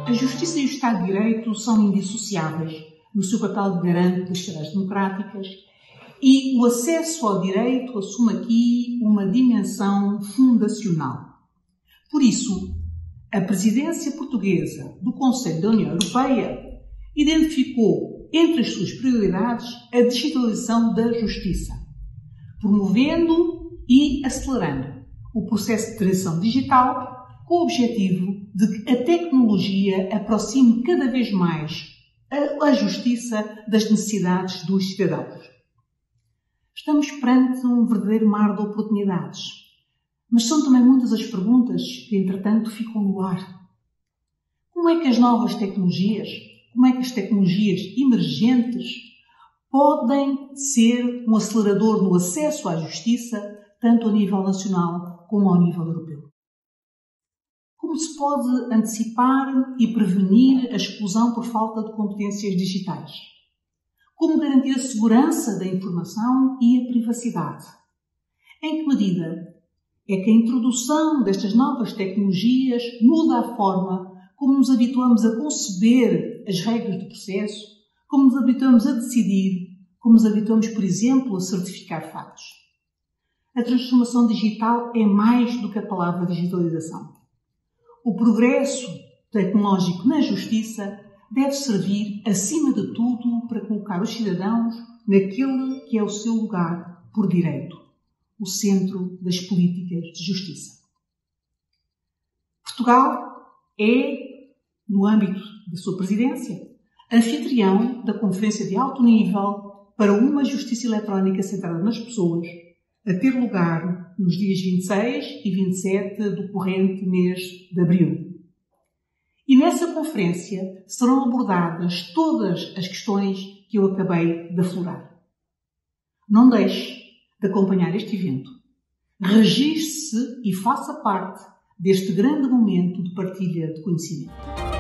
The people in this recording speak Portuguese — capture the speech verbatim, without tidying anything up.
A justiça e o Estado de Direito são indissociáveis no seu papel de garante das sociedades democráticas e o acesso ao direito assume aqui uma dimensão fundacional. Por isso, a presidência portuguesa do Conselho da União Europeia identificou entre as suas prioridades a digitalização da justiça, promovendo e acelerando o processo de transição digital com o objetivo de que a tecnologia aproxime cada vez mais a, a justiça das necessidades dos cidadãos. Estamos perante um verdadeiro mar de oportunidades, mas são também muitas as perguntas que, entretanto, ficam no ar. Como é que as novas tecnologias, como é que as tecnologias emergentes podem ser um acelerador no acesso à justiça, tanto a nível nacional como ao nível europeu? Como se pode antecipar e prevenir a exclusão por falta de competências digitais? Como garantir a segurança da informação e a privacidade? Em que medida é que a introdução destas novas tecnologias muda a forma como nos habituamos a conceber as regras do processo, como nos habituamos a decidir, como nos habituamos, por exemplo, a certificar fatos? A transformação digital é mais do que a palavra digitalização. O progresso tecnológico na justiça deve servir, acima de tudo, para colocar os cidadãos naquele que é o seu lugar por direito, o centro das políticas de justiça. Portugal é, no âmbito da sua presidência, anfitrião da Conferência de Alto Nível para uma Justiça Eletrónica centrada nas pessoas, a ter lugar nos dias vinte e seis e vinte e sete do corrente mês de abril. E nessa conferência serão abordadas todas as questões que eu acabei de aflorar. Não deixe de acompanhar este evento. Registre-se e faça parte deste grande momento de partilha de conhecimento.